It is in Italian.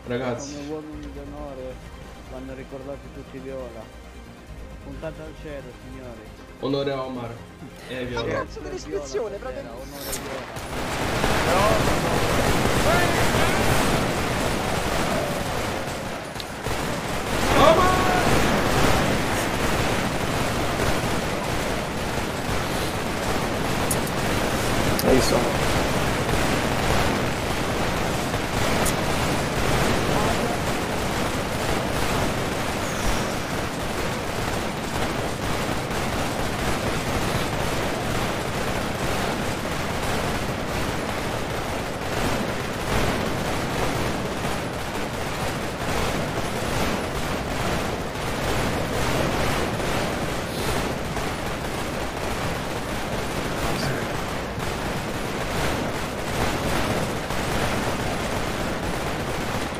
Ragazzi. Come uomini d'onore vanno ricordati tutti viola. Puntate al cielo, signori. Onore a Omar. Viola. Cazzo di descrizione, fratello. Onore viola.